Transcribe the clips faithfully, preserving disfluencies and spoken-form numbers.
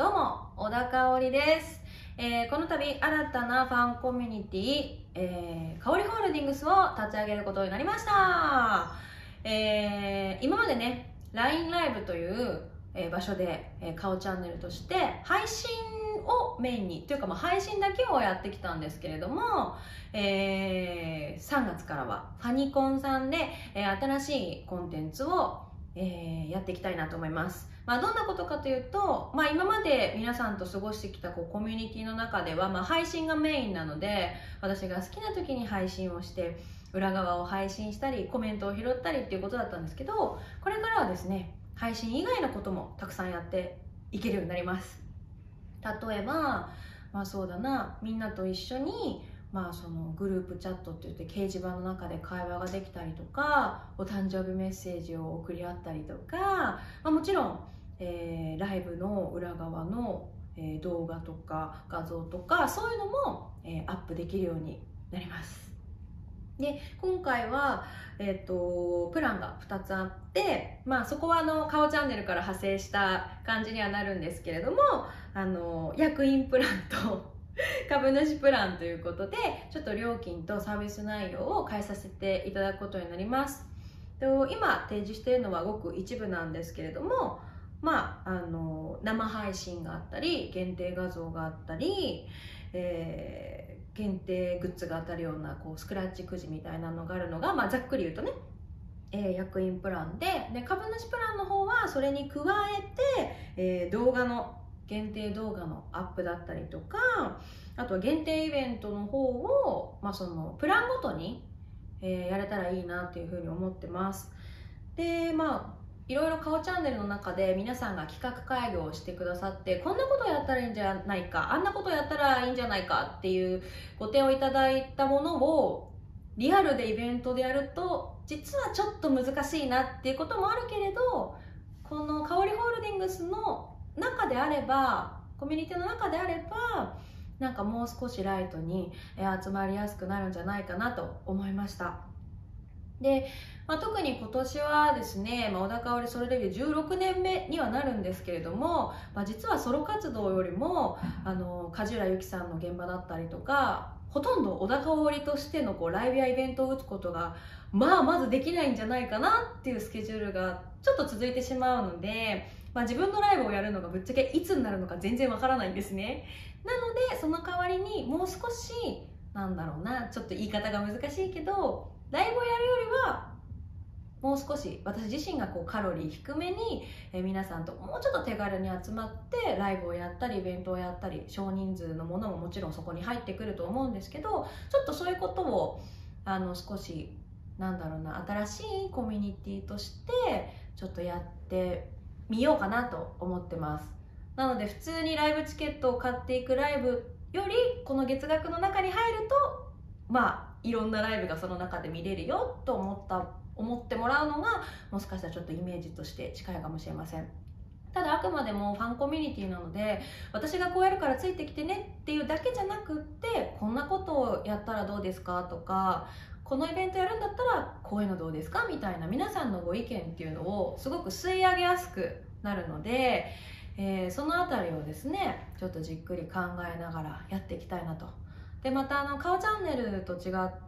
どうも、小田香織です。えー、この度、新たなファンコミュニティ、えー、香織ホールディングスを立ち上げることになりました。えー、今までね、ライン ライブという、えー、場所で、えー、顔チャンネルとして配信をメインにというか、まあ、配信だけをやってきたんですけれども、えー、さんがつからはファニコンさんで、えー、新しいコンテンツを、えー、やっていきたいなと思います。まあ、どんなことかというと、まあ、今まで皆さんと過ごしてきたこうコミュニティの中では、まあ、配信がメインなので、私が好きな時に配信をして裏側を配信したりコメントを拾ったりっていうことだったんですけど、これからはですね、配信以外のこともたくさんやっていけるようになります。例えば、まあ、そうだな、みんなと一緒にまあ、そのグループチャットっていって掲示板の中で会話ができたりとか、お誕生日メッセージを送り合ったりとか、まあ、もちろん、えー、ライブの裏側の、えー、動画とか画像とかそういうのも、えー、アップできるようになります。で今回は、えー、とプランがふたつあって、まあ、そこはあの顔チャンネルから派生した感じにはなるんですけれども、あの役員プランと株主プランということで、ちょっと料金とサービス内容を変えさせていただくことになります。今提示しているのはごく一部なんですけれども、まあ、あの生配信があったり、限定画像があったり、えー、限定グッズが当たるようなこうスクラッチくじみたいなのがあるのが、まあ、ざっくり言うとね、えー、役員プランで、で株主プランの方はそれに加えて、えー、動画の限定動画のアップだったりとか、あとは限定イベントの方を、まあ、そのプランごとに、えー、やれたらいいなっていうふうに思ってます。でまあいろいろ顔チャンネルの中で皆さんが企画会議をしてくださって、こんなことやったらいいんじゃないか、あんなことやったらいいんじゃないかっていうご提案をいただいたものをリアルでイベントでやると実はちょっと難しいなっていうこともあるけれど、この香織ホールディングスの中であれば、コミュニティの中であれば、なんかもう少しライトに集まりやすくなるんじゃないかなと思いました。で、まあ、特に今年はですね、まあ、小田香織ソロデビューじゅうろくねんめにはなるんですけれども、まあ、実はソロ活動よりもあの梶浦由記さんの現場だったりとか、ほとんど小田香織としてのこうライブやイベントを打つことがまあまずできないんじゃないかなっていうスケジュールがちょっと続いてしまうので、まあ、自分のライブをやるのがぶっちゃけいつになるのか全然わからないんですね。なのでその代わりにもう少し、なんだろうな、ちょっと言い方が難しいけど、ライブをやるよりはもう少し私自身がこうカロリー低めに、え皆さんともうちょっと手軽に集まってライブをやったりイベントをやったり、少人数のものももちろんそこに入ってくると思うんですけど、ちょっとそういうことをあの少し、なんだろうな、新しいコミュニティとしてちょっとやってみようかなと思ってます。なので普通にライブチケットを買っていくライブより、この月額の中に入るとまあいろんなライブがその中で見れるよと思った思ってもらうのが、もしかしたらちょっとイメージとして近いかもしれません。ただあくまでもファンコミュニティなので、私がこうやるからついてきてねっていうだけじゃなくって、こんなことをやったらどうですかとか、このイベントやるんだったらこういうのどうですかみたいな皆さんのご意見っていうのをすごく吸い上げやすくなるので、えー、そのあたりをですね、ちょっとじっくり考えながらやっていきたいなと。でまたあの顔チャンネルと違って、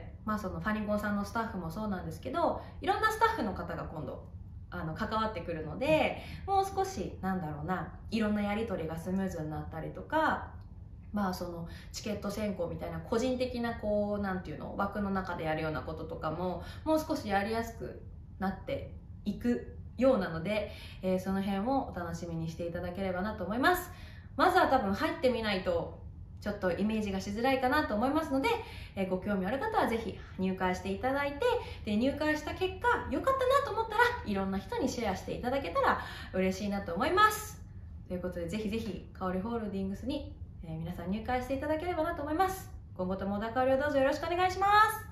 まあ、そのファニコンさんのスタッフもそうなんですけど、いろんなスタッフの方が今度あの関わってくるので、もう少しなんだろうな、いろんなやり取りがスムーズになったりとか、まあそのチケット選考みたいな個人的なこうなんていうの枠の中でやるようなこととかももう少しやりやすくなっていくようなので、えー、その辺をお楽しみにしていただければなと思います。まずは多分入ってみないとちょっとイメージがしづらいかなと思いますので、えー、ご興味ある方はぜひ入会していただいて、で入会した結果良かったなと思ったらいろんな人にシェアしていただけたら嬉しいなと思います。ということで、ぜひぜひ香織ホールディングスに、えー、皆さん入会していただければなと思います。今後とも小田香織をどうぞよろしくお願いします。